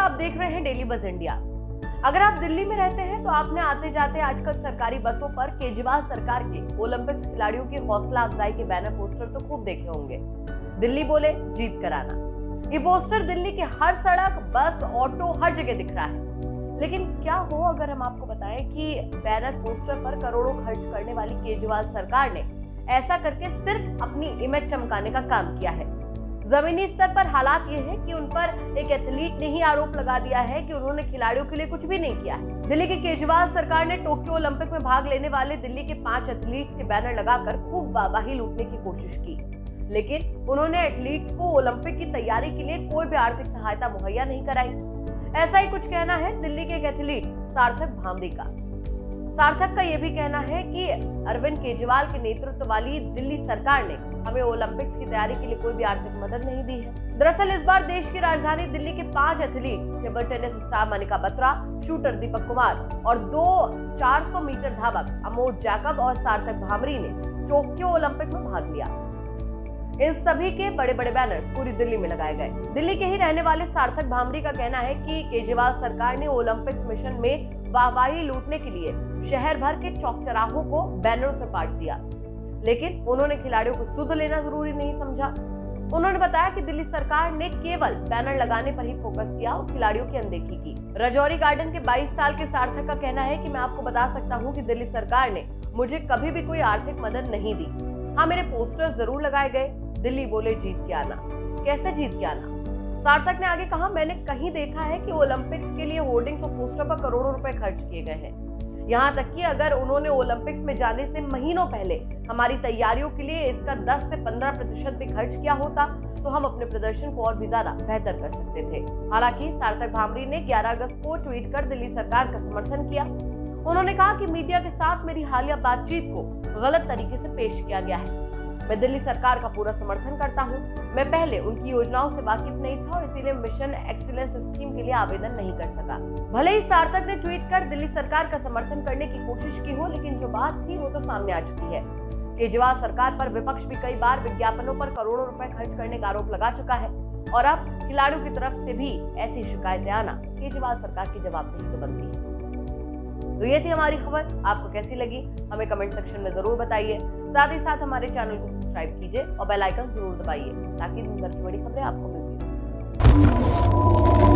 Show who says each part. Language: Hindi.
Speaker 1: आप देख रहे हैं डेली बज़ इंडिया। अगर आप दिल्ली में रहते हैं तो आपने आते जाते आजकल सरकारी बसों पर केजरीवाल सरकार के ओलंपिक्स खिलाड़ियों की हौसला अफजाई के बैनर पोस्टर तो खूब देखे होंगे। दिल्ली बोले जीत कराना। ये पोस्टर दिल्ली के हर सड़क, बस, ऑटो हर जगह दिख रहा है। लेकिन क्या हो अगर हम आपको बताएं कि बैनर पोस्टर पर करोड़ों खर्च करने वाली केजरीवाल सरकार ने ऐसा करके सिर्फ अपनी इमेज चमकाने का काम किया है। जमीनी स्तर पर हालात ये है कि उन पर एक एथलीट ने ही आरोप लगा दिया है कि उन्होंने खिलाड़ियों के लिए कुछ भी नहीं किया है। दिल्ली की केजरीवाल सरकार ने टोक्यो ओलंपिक में भाग लेने वाले दिल्ली के 5 एथलीट्स के बैनर लगाकर खूब वाहवाही लूटने की कोशिश की, लेकिन उन्होंने एथलीट्स को ओलंपिक की तैयारी के लिए कोई भी आर्थिक सहायता मुहैया नहीं कराई। ऐसा ही कुछ कहना है दिल्ली के एक एथलीट सार्थक भामरी का। सार्थक का यह भी कहना है कि अरविंद केजरीवाल के नेतृत्व वाली दिल्ली सरकार ने हमें ओलंपिक्स की तैयारी के लिए कोई भी आर्थिक मदद नहीं दी है। दरअसल इस बार देश की राजधानी दिल्ली के 5 athletes, table tennis star Manika Batra, shooter Deepak Kumar और 2 400 मीटर धावक अमोद जैकब और सार्थक भामरी ने टोक्यो ओलंपिक में भाग लिया। इन सभी के बड़े बड़े बैनर्स पूरी दिल्ली में लगाए गए। दिल्ली के ही रहने वाले सार्थक भामरी का कहना है कि केजरीवाल सरकार ने ओलंपिक्स मिशन में वाहवाही लूटने के लिए शहर भर के चौक चौराहों को बैनरों से पाट दिया, लेकिन उन्होंने खिलाड़ियों को सुध लेना जरूरी नहीं समझा। उन्होंने बताया कि दिल्ली सरकार ने केवल बैनर लगाने पर ही फोकस किया और खिलाड़ियों की अनदेखी की। राजौरी गार्डन के 22 साल के सार्थक का कहना है कि मैं आपको बता सकता हूं कि दिल्ली सरकार ने मुझे कभी भी कोई आर्थिक मदद नहीं दी। हाँ, मेरे पोस्टर जरूर लगाए गए। दिल्ली बोले जीत के आना। कैसे जीत के आना? सार्थक ने आगे कहा, मैंने कहीं देखा है कि ओलंपिक्स के लिए होर्डिंग्स और पोस्टर पर करोड़ों रुपए खर्च किए गए हैं। यहाँ तक कि अगर उन्होंने ओलंपिक्स में जाने से महीनों पहले हमारी तैयारियों के लिए इसका 10 से 15% भी खर्च किया होता तो हम अपने प्रदर्शन को और भी ज्यादा बेहतर कर सकते थे। हालांकि सार्थक भामरी ने 11 अगस्त को ट्वीट कर दिल्ली सरकार का समर्थन किया। उन्होंने कहा कि मीडिया के साथ मेरी हालिया बातचीत को गलत तरीके से पेश किया गया है। मैं दिल्ली सरकार का पूरा समर्थन करता हूं। मैं पहले उनकी योजनाओं से वाकिफ नहीं था और इसीलिए मिशन एक्सीलेंस स्कीम के लिए आवेदन नहीं कर सका। भले ही सार्थक ने ट्वीट कर दिल्ली सरकार का समर्थन करने की कोशिश की हो, लेकिन जो बात थी वो तो सामने आ चुकी है। केजरीवाल सरकार पर विपक्ष भी कई बार विज्ञापनों पर करोड़ों रुपए खर्च करने का आरोप लगा चुका है और अब खिलाड़ियों की तरफ से भी ऐसी शिकायतें आना केजरीवाल सरकार की जवाबदेही तो बनती है। तो ये थी हमारी खबर। आपको कैसी लगी हमें कमेंट सेक्शन में जरूर बताइए। साथ ही साथ हमारे चैनल को सब्सक्राइब कीजिए और बेल आइकन जरूर दबाइए ताकि दिन भर की बड़ी खबरें आपको मिलती रहें।